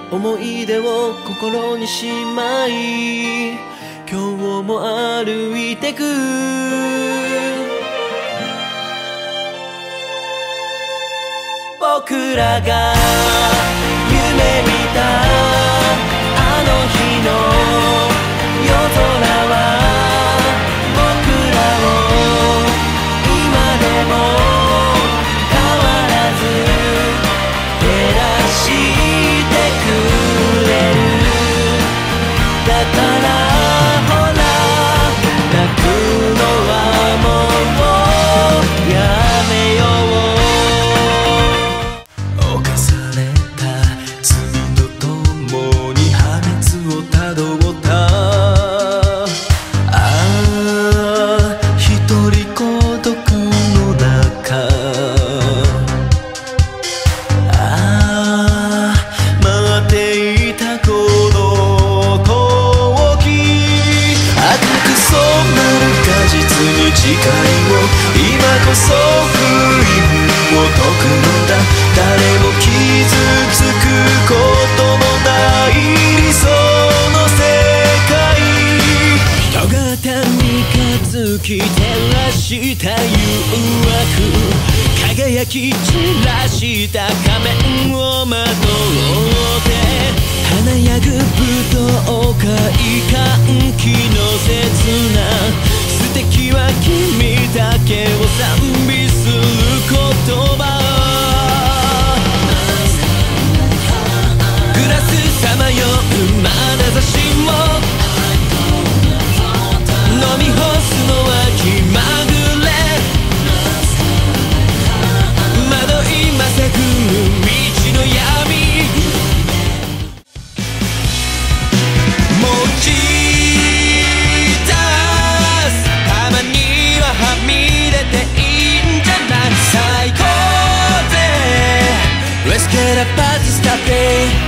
思い出を心にしまい今日も歩いてく僕らが夢見たあの日の夜空は僕らを今でも変わらず照らしてくれるだからほら泣くのはもうやめよう犯された罪とともに破滅をたどった一人孤独の中待っていたこの時赤く染まる果実に誓いを今こそ不意を解くのだ誰も傷つくことのない理想の世界人型に近づき照らした誘惑輝き散らした仮面をまとって華やぐ武道会歓喜の刹那素敵は君だけを賛美する言葉グラスさまよう眼差しも飲み干すのは気まぐれ惑いまさぐる道の闇持ち出すたまにははみ出ていいんじゃない最高で Let's get up at the stop